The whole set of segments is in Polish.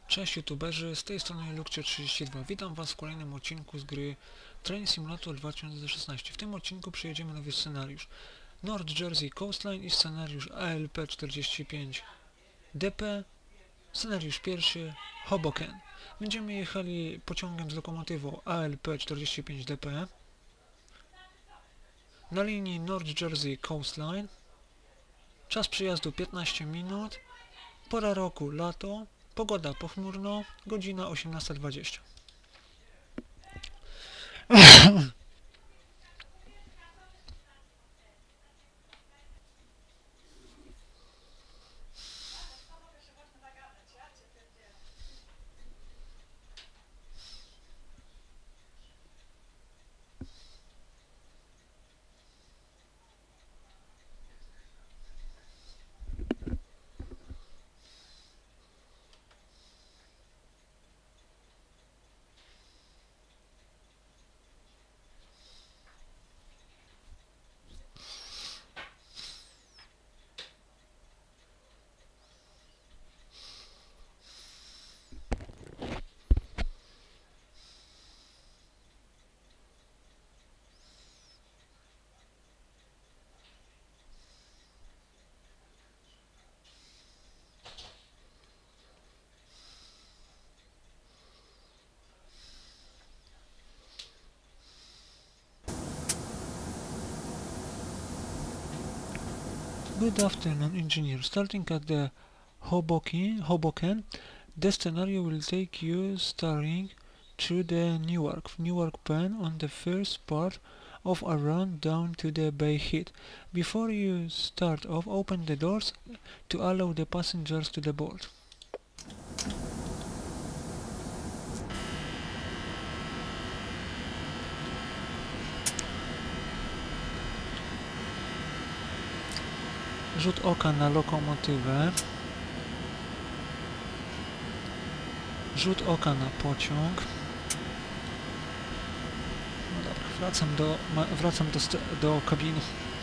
Cześć youtuberzy, z tej strony Lukcio32. Witam was w kolejnym odcinku z gry Train Simulator 2016. W tym odcinku przejedziemy nowy scenariusz North Jersey Coastline i scenariusz ALP45DP. Scenariusz pierwszy Hoboken. Będziemy jechali pociągiem z lokomotywą ALP45DP na linii North Jersey Coastline. Czas przejazdu 15 minut. Pora roku lato. Pogoda pochmurno, godzina 18:20. Good afternoon, engineer. Starting at the Hoboken, the scenario will take you starting through the Newark Pen on the first part of a run down to the Bay Head. Before you start off, open the doors to allow the passengers to the board. Rzut oka na lokomotywę. Rzut oka na pociąg. No dobra, wracam do kabiny.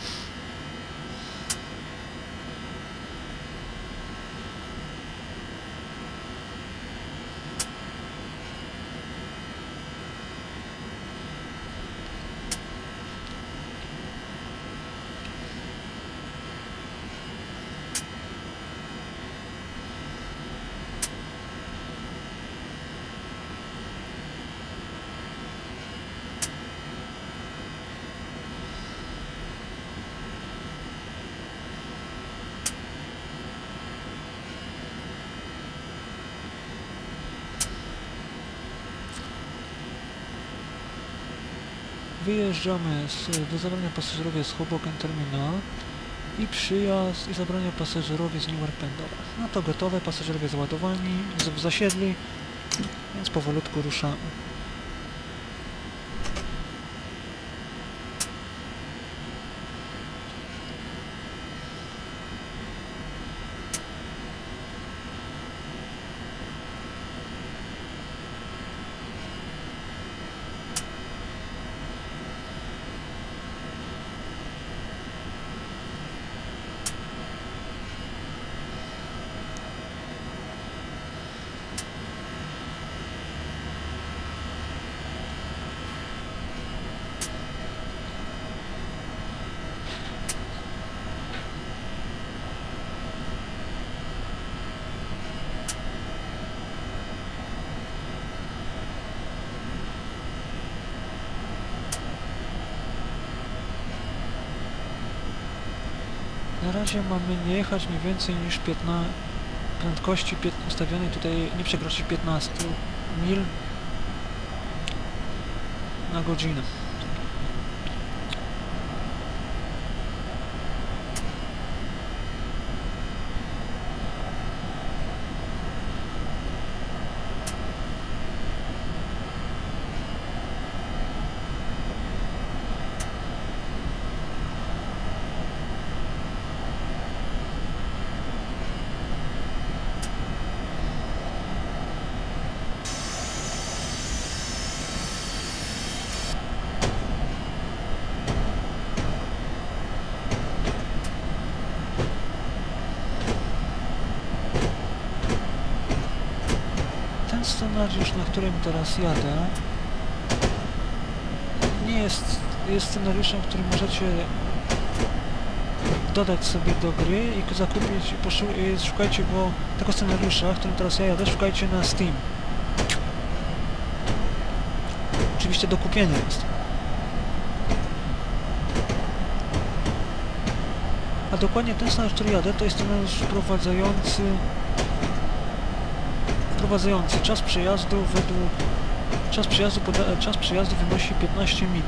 Wyjeżdżamy do zabrania pasażerowie z Hoboken Terminal i przyjazd i zabrania pasażerowie z Newark Pen. No to gotowe, pasażerowie załadowani, zasiedli, więc powolutku ruszamy. Na razie mamy nie jechać nie więcej niż prędkości ustawionej tutaj nie przekroczyć 15 mil na godzinę. scenariusz, na którym teraz jadę, nie jest scenariuszem, który możecie dodać sobie do gry i zakupić, szukajcie go, tego scenariusza, w którym teraz ja jadę, szukajcie na Steam. Oczywiście do kupienia jest. A dokładnie ten scenariusz, który jadę, to jest scenariusz wprowadzający czas przejazdu czas przejazdu wynosi 15 minut.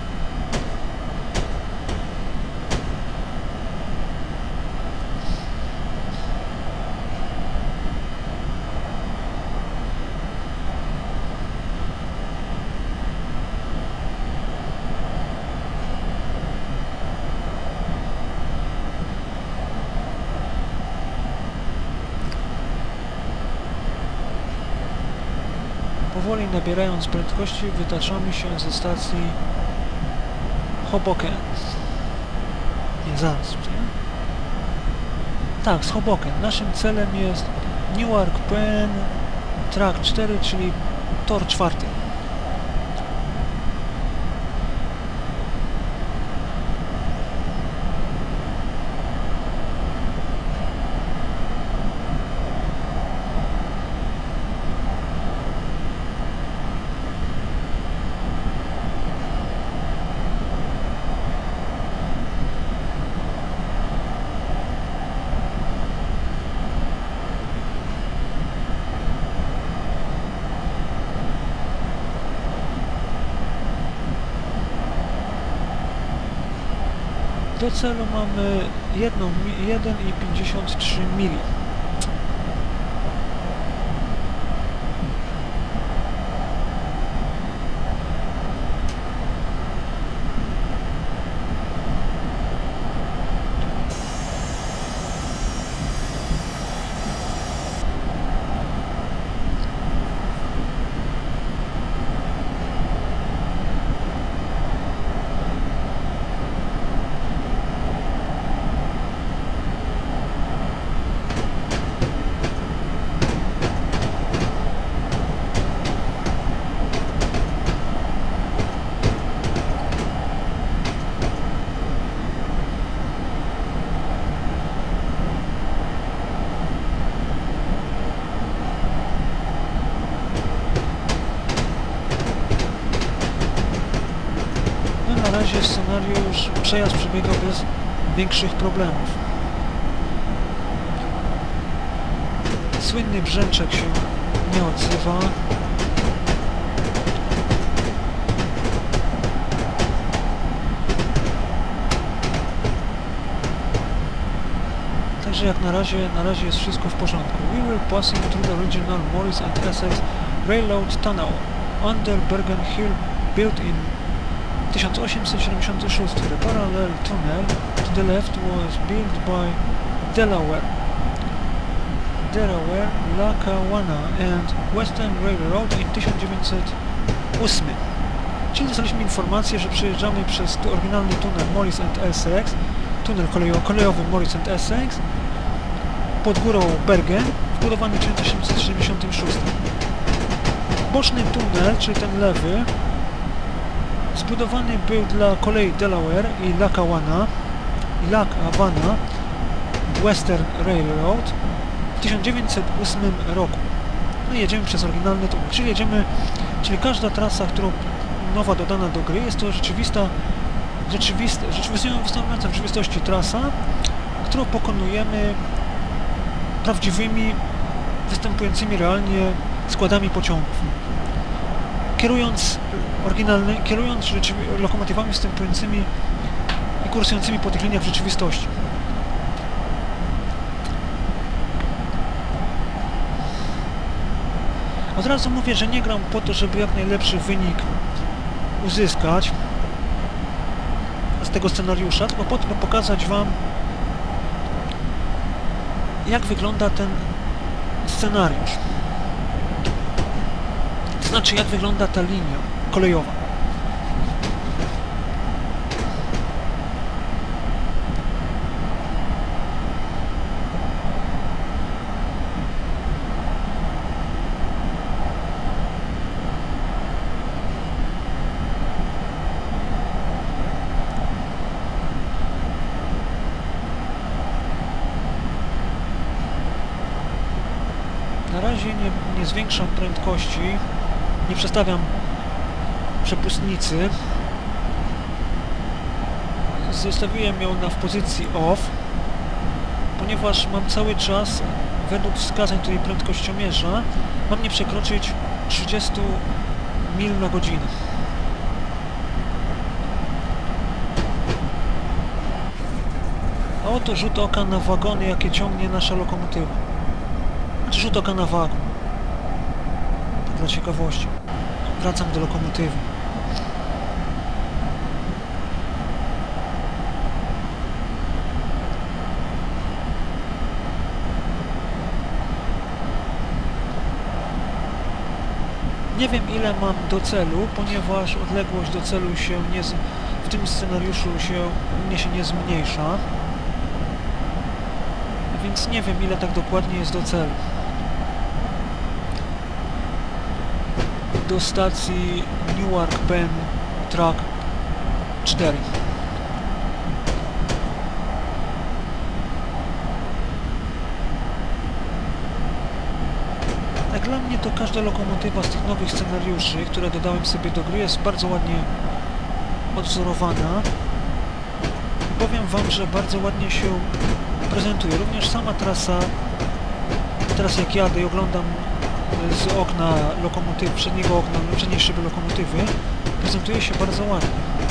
Powoli nabierając prędkości, wytaczamy się ze stacji Hoboken. Nie, zaraz, nie? Tak, z Hoboken. Naszym celem jest Newark Penn Track 4, czyli tor 4. Do celu mamy 1,53 mili. Na razie scenariusz, przejazd przebiegał bez większych problemów. Słynny brzęczek się nie odzywa. Także jak na razie jest wszystko w porządku. We were passing through the original Morris and Essex Railroad Tunnel under Bergen Hill, built in 1876. The parallel tunnel to the left was built by Delaware, Lackawanna and Western Railroad in 1908. Czyli dostaliśmy informację, że przejeżdżamy przez oryginalny tunel Morris and Essex, tunel kolejowy Morris and Essex, pod górą Bergen, wbudowany w 1876. Boczny tunel, czyli ten lewy, zbudowany był dla kolei Delaware i Lackawanna Western Railroad w 1908 roku. No i jedziemy przez oryginalny tunel, czyli każda trasa, którą nowa dodana do gry, jest to występująca w rzeczywistości trasa, którą pokonujemy prawdziwymi, występującymi realnie składami pociągów. Kierując lokomotywami występującymi i kursującymi po tych liniach w rzeczywistości. Od razu mówię, że nie gram po to, żeby jak najlepszy wynik uzyskać z tego scenariusza, tylko po to, by pokazać Wam, jak wygląda ten scenariusz. To znaczy, jak wygląda ta linia kolejowa. razie nie zwiększam prędkości, nie przestawiam przepustnicy. Zostawiłem ją w pozycji off, ponieważ mam cały czas, według wskazań tutaj prędkościomierza, mam nie przekroczyć 30 mil na godzinę. A oto rzut oka na wagony, jakie ciągnie nasza lokomotywa. Znaczy rzut oka na wagon. Tak dla ciekawości. Wracam do lokomotywy. Nie wiem, ile mam do celu, ponieważ odległość do celu się w tym scenariuszu u mnie się nie zmniejsza. Więc nie wiem, ile tak dokładnie jest do celu. Do stacji Newark Penn Track 4. Jak dla mnie to każda lokomotywa z tych nowych scenariuszy, które dodałem sobie do gry, jest bardzo ładnie odwzorowana. Powiem wam, że bardzo ładnie się prezentuje. Również sama trasa, teraz jak jadę i oglądam z okna lokomotywy, przedniego okna, przedniej szyby lokomotywy, prezentuje się bardzo ładnie.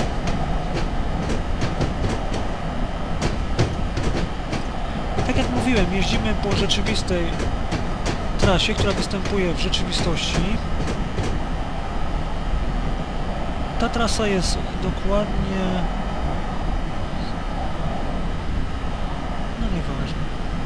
Tak jak mówiłem, jeździmy po rzeczywistej trasie, która występuje w rzeczywistości. Ta trasa jest dokładnie... no nieważne.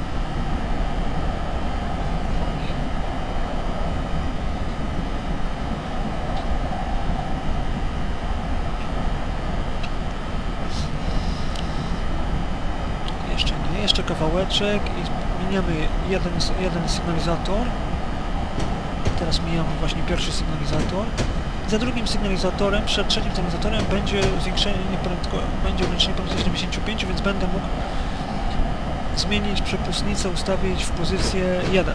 Jeszcze nie, jeszcze kawałeczek i miniamy jeden sygnalizator. Teraz mijamy właśnie pierwszy sygnalizator. Za drugim sygnalizatorem, przed trzecim sygnalizatorem będzie zwiększenie będzie ograniczenie prędkości 75, więc będę mógł zmienić przepustnicę, ustawić w pozycję 1.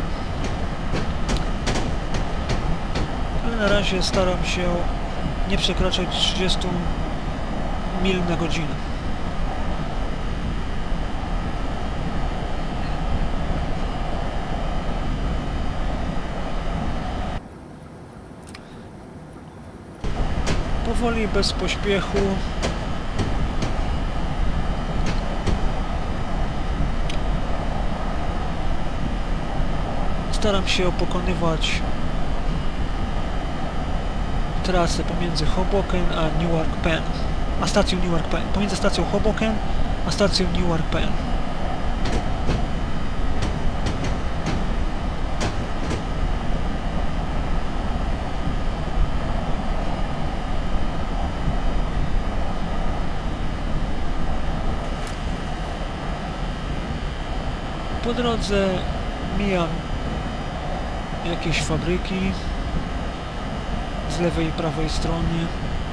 Ale na razie staram się nie przekraczać 30 mil na godzinę. Powoli, bez pośpiechu. Staram się pokonywać trasę pomiędzy Hoboken a Newark Penn, a stacją Newark Penn. Pomiędzy stacją Hoboken a stacją Newark Penn. Po drodze mijam jakieś fabryki z lewej i prawej strony.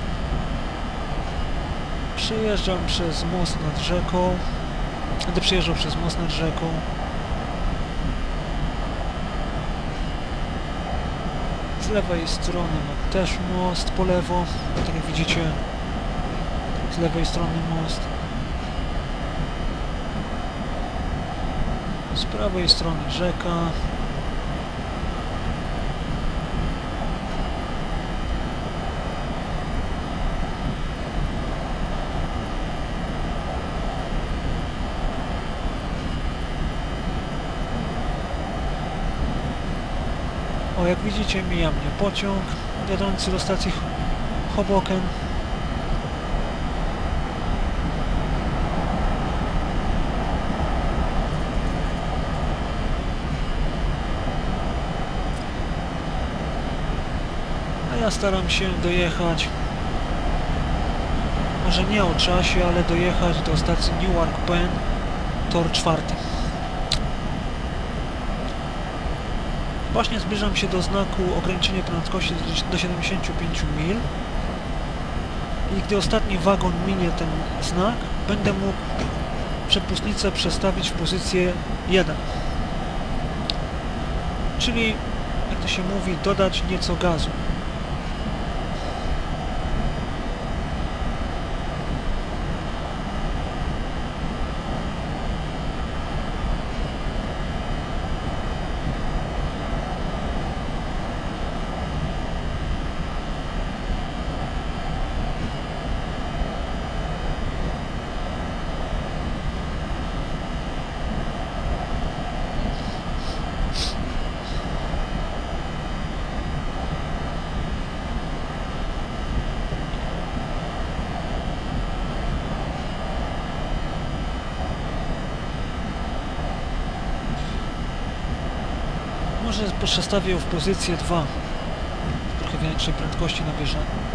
Przejeżdżam przez most nad rzeką. Będę przejeżdżał przez most nad rzeką. Z lewej strony mam też most po lewo. Tak jak widzicie, z lewej strony most. Z prawej strony rzeka. O, jak widzicie, mija mnie pociąg jadący do stacji Hoboken. Ja staram się dojechać, może nie o czasie, ale dojechać do stacji Newark Penn, tor 4. Właśnie zbliżam się do znaku ograniczenia prędkości do 75 mil i gdy ostatni wagon minie ten znak, będę mógł przepustnicę przestawić w pozycję 1. Czyli jak to się mówi, dodać nieco gazu. Może przestawię ją w pozycję 2. Trochę większej prędkości nabierze.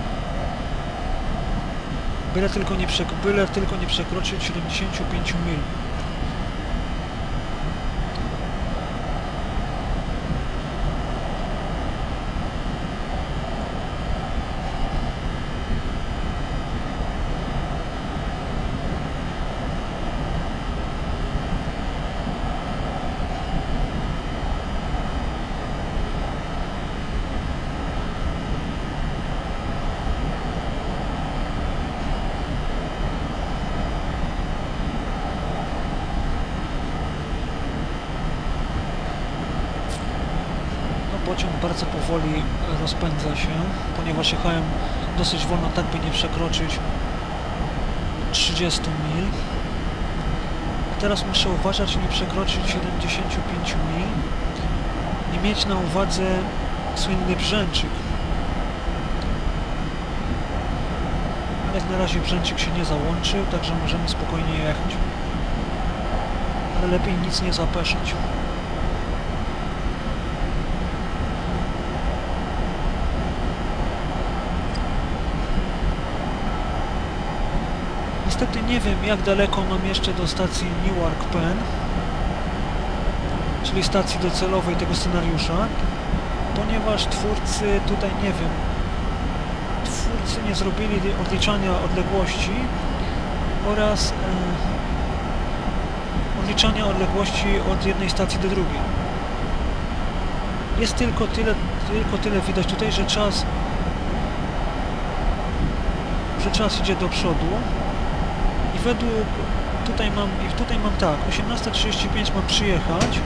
Byle tylko nie przekroczyć 75 mil. Pociąg bardzo powoli rozpędza się, ponieważ jechałem dosyć wolno, tak by nie przekroczyć 30 mil. Teraz muszę uważać, nie przekroczyć 75 mil i mieć na uwadze słynny brzęczyk. Jak na razie brzęczyk się nie załączył, także możemy spokojnie jechać. Ale lepiej nic nie zapeszać. Niestety nie wiem, jak daleko mam jeszcze do stacji Newark Penn, czyli stacji docelowej tego scenariusza, ponieważ twórcy tutaj, nie wiem, twórcy nie zrobili odliczania odległości oraz odliczania odległości od jednej stacji do drugiej. Jest tylko tyle widać tutaj, że czas idzie do przodu. I według, tutaj mam tak, 18:35 mam przyjechać.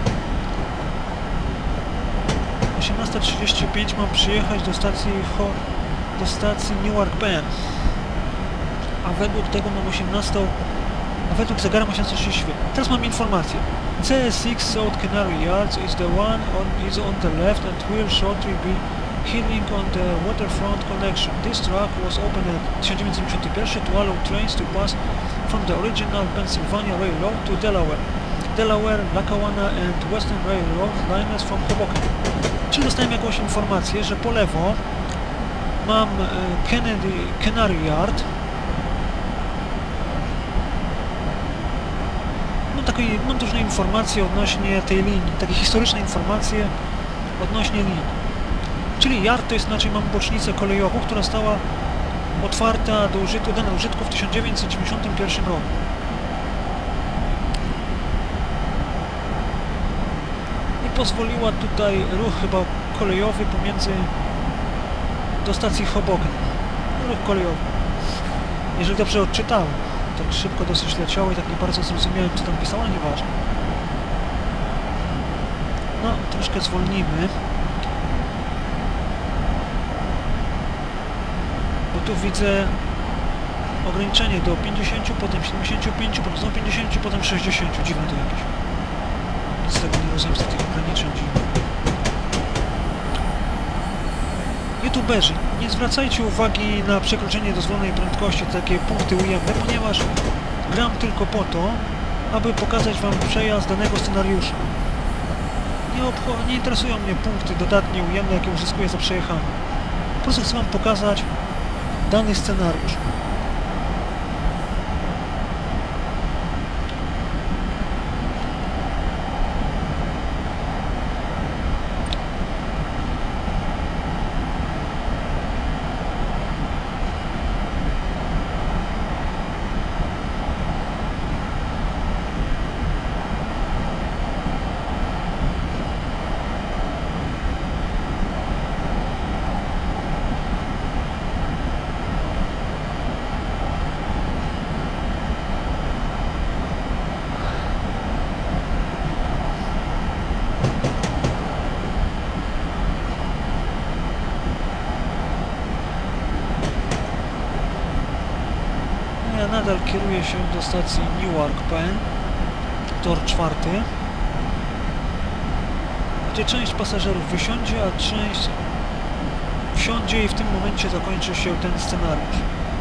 18:35 mam przyjechać do stacji Newark Penn. A według tego mam 18, a według zegara mam 18:30. Teraz mam informację. CS6 South Canary Yards is on the left and will shortly be heading on the waterfront connection. This track was opened in 1971 to allow trains to pass from the original Pennsylvania Railroad to Delaware, Lackawanna and Western Railroad lines from Hoboken. Czyli dostałem jakąś informację, że po lewo mam Canary Yard. Mam różne informacje odnośnie tej linii, takie historyczne informacje odnośnie linii. Czyli Yard to jest, znaczy mam bocznicę kolejową, która została otwarta dana do użytku w 1991 roku. I pozwoliła tutaj ruch chyba kolejowy do stacji Hoboken. Ruch kolejowy. Jeżeli dobrze odczytałem. Tak szybko dosyć leciało i tak nie bardzo zrozumiałem, co tam pisało, ale nieważne. No, troszkę zwolnimy. Bo tu widzę ograniczenie do 50, potem 75, potem znowu 50, potem 60. Dziwne to jakieś. Nic z tego nie rozumiem, z tych ograniczeń dziwnych. YouTuberzy, nie zwracajcie uwagi na przekroczenie dozwolonej prędkości, takie punkty ujemne, ponieważ gram tylko po to, aby pokazać wam przejazd danego scenariusza. Nie interesują mnie punkty dodatnie ujemne, jakie uzyskuję za przejechanie. Po prostu chcę wam pokazać dany scenariusz. nadal kieruje się do stacji Newark Penn, tor 4, gdzie część pasażerów wysiądzie, a część wsiądzie i w tym momencie zakończy się ten scenariusz.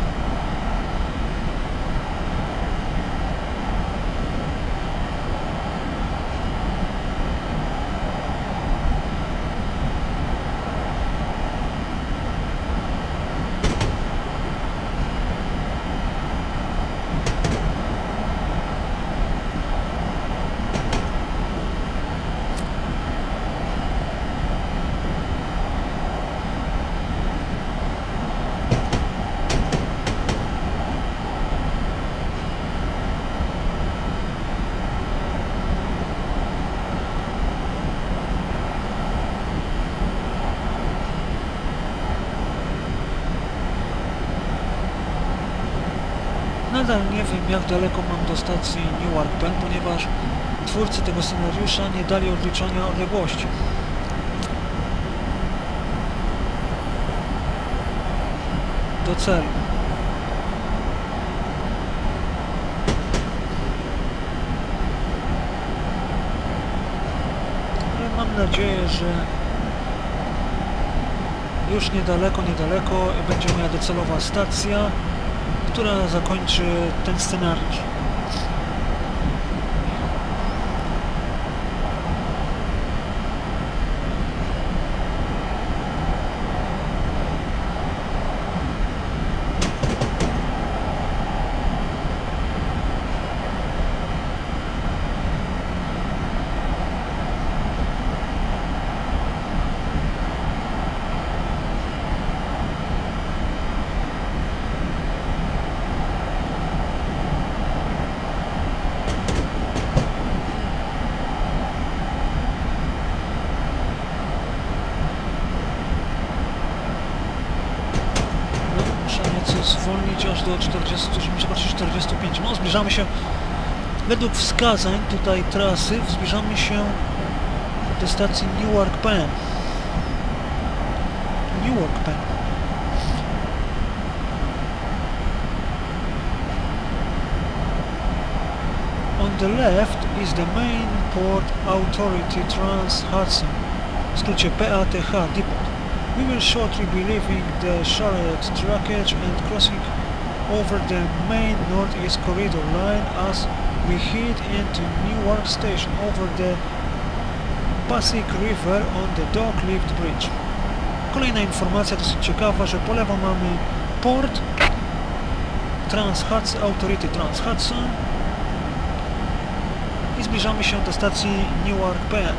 Nadal nie wiem, jak daleko mam do stacji Newark Penn, ponieważ twórcy tego scenariusza nie dali odliczenia odległości. Do celu. Ale mam nadzieję, że już niedaleko będzie moja docelowa stacja, która zakończy ten scenariusz. Zwolnić aż do 45. No, zbliżamy się według wskazań tutaj trasy, zbliżamy się do stacji Newark Penn. On the left is the main port authority Trans-Hudson, w skrócie PATH Depot. We will shortly be leaving the Charlotte trackage and crossing over the main northeast corridor line as we head into Newark Station over the Passaic River on the Dock-Lift Bridge. Kolejna informacja dosyć ciekawa, że po lewo mamy port Trans-Hudson, Authority Trans-Hudson i zbliżamy się do stacji Newark Penn.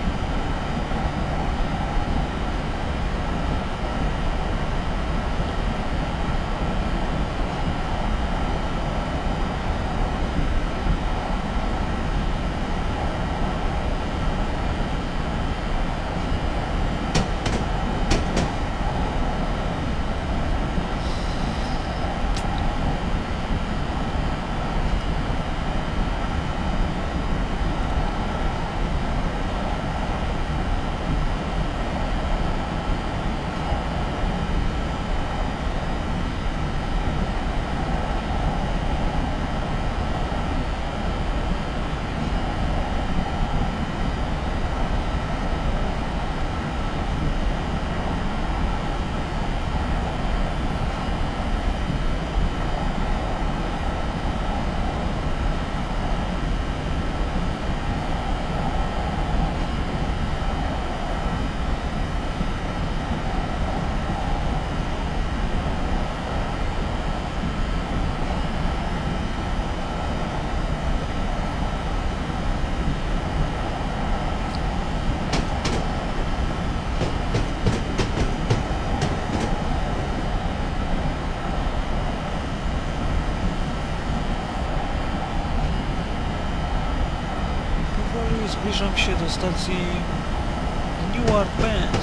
Zbliżam się do stacji Newark Penn.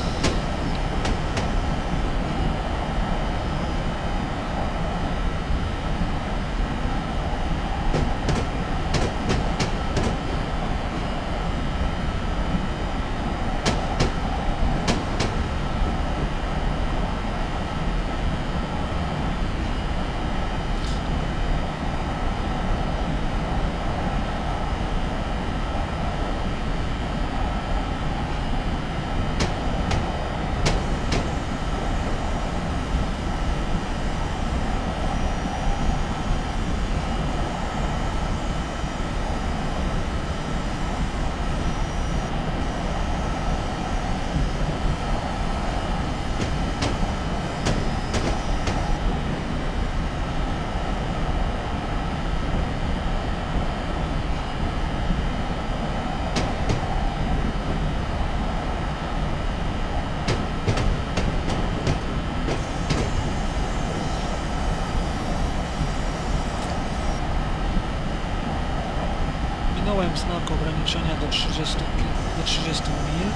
Minąłem znak ograniczenia do 30 mil.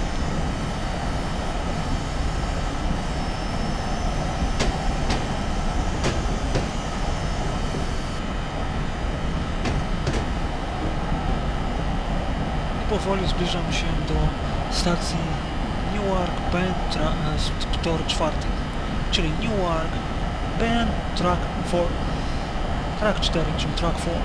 I powoli zbliżam się do stacji Newark Bend tor 4, czyli Newark Bend Track 4. Track 4, czyli Track 4.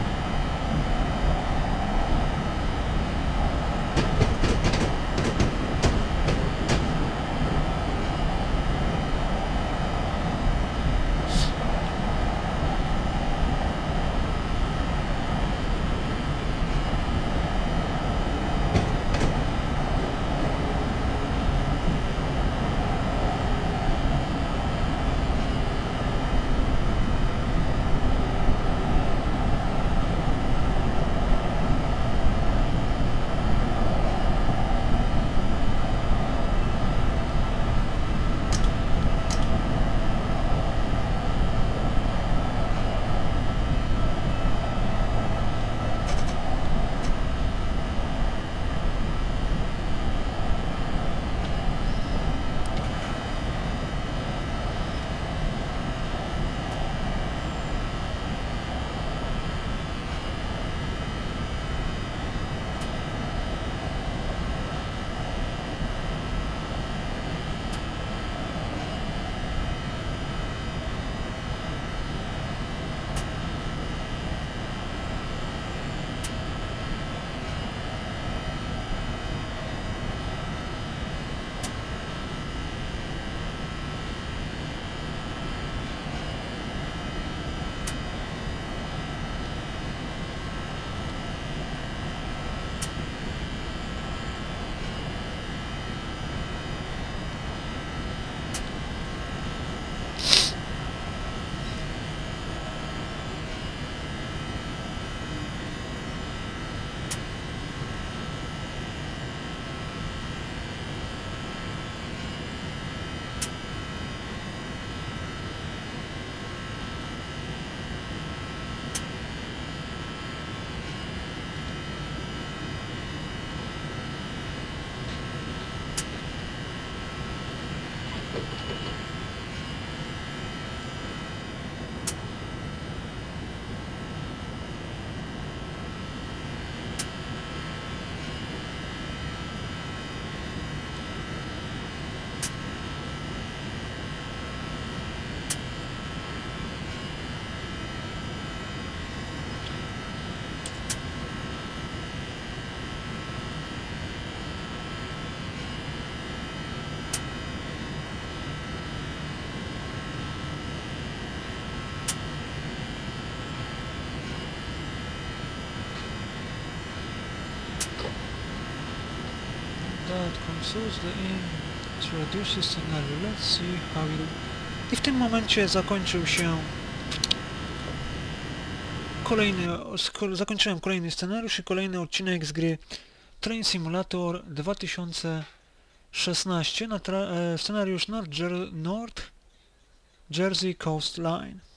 That consumes the introduces scenario. Let's see how it... I w tym momencie zakończył się zakończyłem kolejny scenariusz i kolejny odcinek z gry Train Simulator 2016 na scenariusz North Jersey Coast Line.